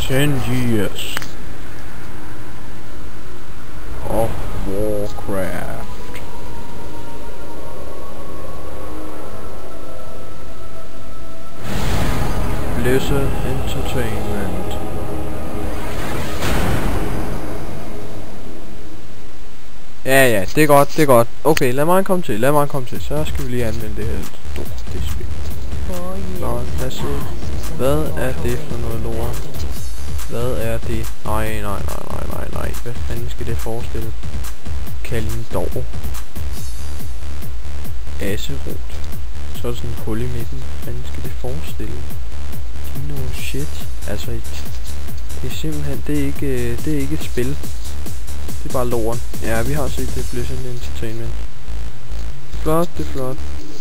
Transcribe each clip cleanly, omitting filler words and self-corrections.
10 years of Warcraft. Blizzard Entertainment. Ja, det er godt, det er godt. Okay, lad mig komme til, Så skal vi lige anvende det her det spil. Nå, lad os se. Hvad er det for noget lort? Hvad er det? Nej. Hvad fanden skal det forestille? Kalindor. Aserot. Så er der sådan et hul i midten. Hvad fanden skal det forestille? No shit. Altså, det er simpelthen, det er ikke et spil. Det er bare loren. Ja, vi har set det Blizzard Entertainment. Flot, det er flot.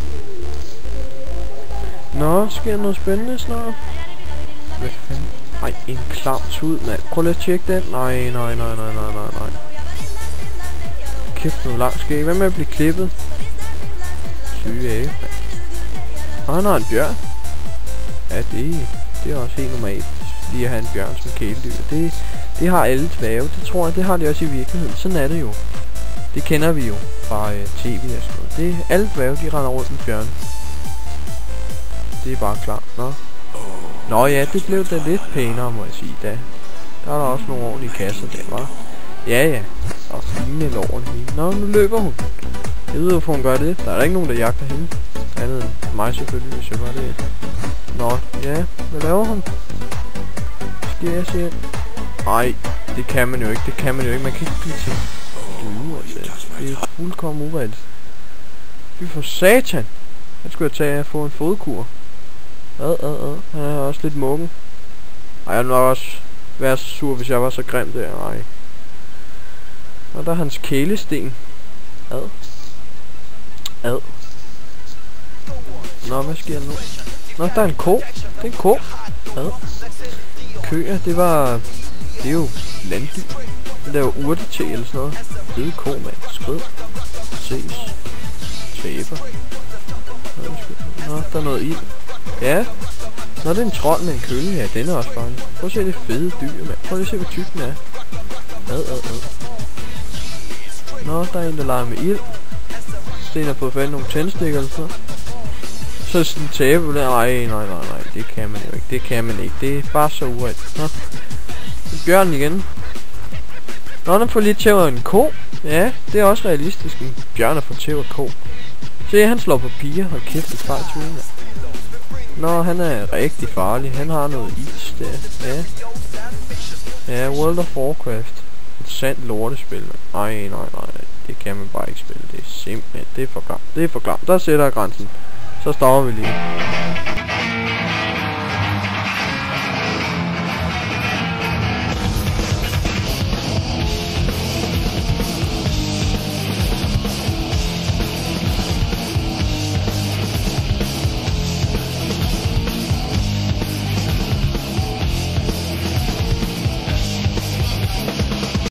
Nå, sker noget spændende snart? Hvad fanden? Ej, en klam tud, mand. Prøv lige at tjekke den. Nej. Kæft, noget langt skæg. Hvad med at blive klippet? Syge af. Han har en bjørn. Ja, det er også helt normalt. Lige at have en bjørn som kæledyr. Det har alle dværge. Det tror jeg, det har de også i virkeligheden. Sådan er det jo. Det kender vi jo fra tv og sådan noget. Alle dværge, de render rundt med bjørn. Det er bare klart. Nå ja, det blev da lidt pænere, må jeg sige da. Der er der også nogle ordentlige kasser der, hva'? Ja. Og fine lår det hele. Nå, nu løber hun. Jeg ved hvorfor hun gør det. Der er ikke nogen, der jagter hende. Andet end mig selvfølgelig, hvis jeg var det. Nå, ja. Hvad laver hun? Skal jeg se? Ej, det kan man jo ikke. Man kan ikke blive til. Det er fuldkommen uredigt. Fy for satan. Jeg skulle tage at få en fodkur. Han er også lidt muggen. Ej, jeg ville nok også være så sur, hvis jeg var så grim der. Ej. Og der er hans kælesten. Ad. Nå, hvad sker der nu? Nå, der er en ko. Det er en ko. Køer, det er jo landdyr. Den laver urtete eller sådan noget. Det er ko, mand. Skrid. Ses. Taber. Nå, der er noget ild. Ja. Nå, det er en trold med en kølle. Ja, den er også farlig. Prøv at se det fede dyr, mand. Prøv lige at se, hvor tyk den er. Nå, der er en, der leger med ild. Sten har fået fat i nogle tændstikker eller sådan. Så er sådan en tabe der. Nej. Det kan man jo ikke. Det er bare så urigt. Nå. Bjørnen igen. Nå, den får lige tæver en ko. Ja, det er også realistisk. En bjørn er for tæver ko. Se, han slår på piger. Hold kæft, det er tvivl. Nå, han er rigtig farlig. Han har noget is der. Ja, World of Warcraft. Et sandt lortespil. Nej. Det kan man bare ikke spille. Det er simpelthen. Det er for klamt. Der sætter grænsen. Så stopper vi lige.